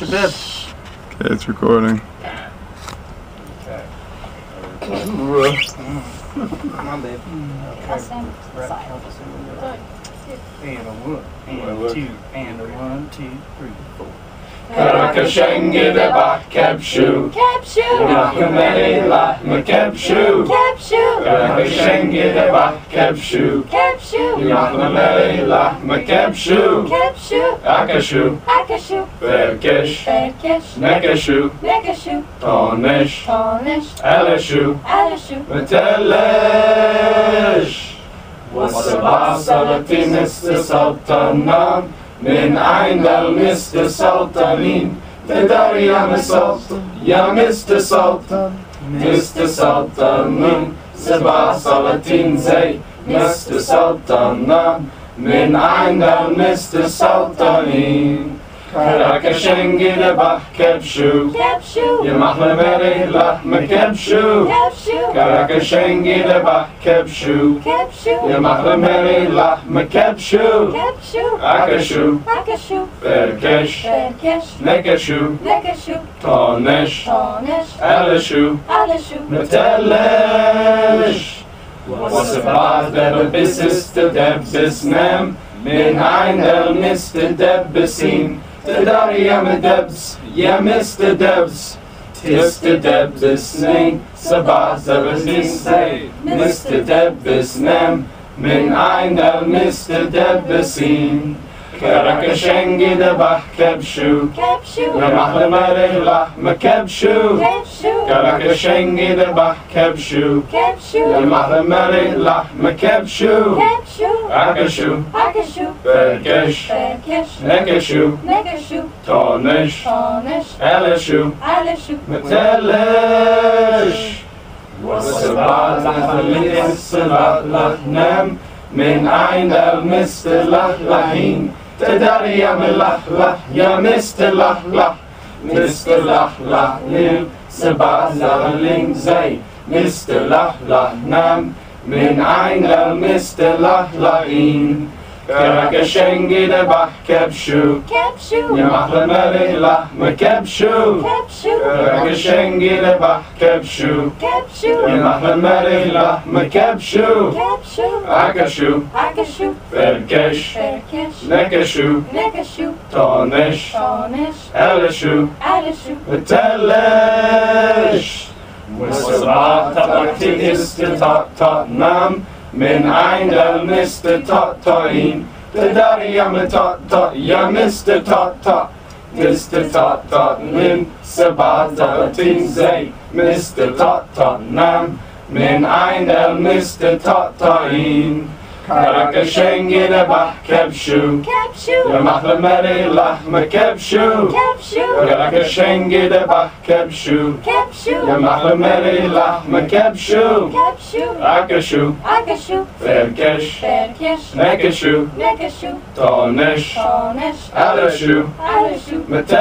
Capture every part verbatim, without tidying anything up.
to bed. Okay, it's recording. Okay. Come on, babe. I'll stand to the side. And a one, and a two, and a one, two, three, four. كركشنجى ذبح كبشو كبشو يغنون لاحمد كبشو كبشو كركشنجى ذبح كبشو كبشو يغنون لاحمد كبشو كبشو أكشو أكشو فركش فركش نكشو نكشو طانش طانش ألشو ألشو متلش والسبع سلاطين استسلطنا من عين المستر سلطانين تدار يا مسلطن يا مستر سلطان مستر سلطانين سبع سلاطين زي مستر سلطان من عين المستر سلطانين كركشنجى ذبح كبشو كبشو يا محلى مري لحمة كبشو كبشو كركشنجى ذبح كبشو كبشو يا محلى مري لحمة كبشو كبشو أكشو أكشو فركش فركش نكشو نكشو طانش طانش ألشو ألشو متلش وسبعة دبابيس تدبس نام من عين المستدبسين تدار يا مدبس يا مستدبس تستدبس نين سبع زبسين زي مستدبس نام من عين المستدبسين كركشنجى ذبح كبشو كبشو يا محلى مري لحمة كبشو كبشو كركشنجى ذبح كبشو كبشو يا محلى مري لحمة كبشو كبشو أكشو أكشو فركش فركش نكشو نكشو طانش طانش ألشو ألشو متلش والسبع لحلين السبع لحنام من عين المستلحلحين تدار يا ملحلح يا مستلحلح مستلحلحين سبع لحلين زي مستلحلح نام من عين المستلحلحين كركشنجى ذبح كبشو كبشو يا محلى مري لحمة كبشو كبشو كركشنجى ذبح كبشو كبشو يا محلى مري لحمة كبشو كبشو أكشو أكشو فركش فركش نكشو نكشو طانش طانش ألشو ألشو متلش والسبعة تبكتين استطعنا من عين المستطعين تدار يا متطع يا مستطع تستطع من سبعة تبكتين زي مستطعنا من عين المستطعين كركشنجى ذبح كبشو كبشو يا محلى مري لحمة كبشو كبشو كركشنجى ذبح كبشو كبشو يا محلى مري لحمة كبشو كبشو أكشو أكشو فركش فركش نكشو نكشو طانش طانش ألشو ألشو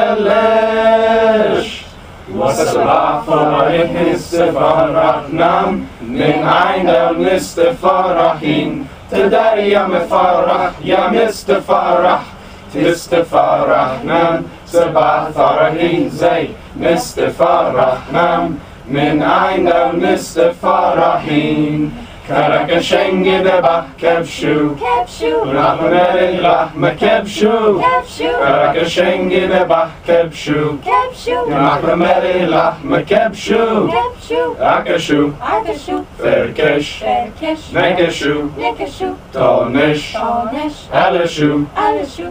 متلش وسبع فرح استفرحنا من عين المستفرحين تدار يا مفرح يا مستفرح تستفرحنا سبع فرحين زي مستفرحنا من عين المستفرحين كركشنجى ذبح كبشو كبشو ولحمة لحمة كبشو كبشو كركشنجى ذبح كبشو كبشو يا محلى مري لحمة كبشو كبشو أكشو أكشو فركش فركش نكشو نكشو طانش طانش ألشو ألشو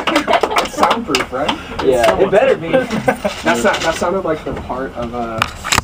Soundproof, right? Yeah, it better be. That's not, that sounded like the part of uh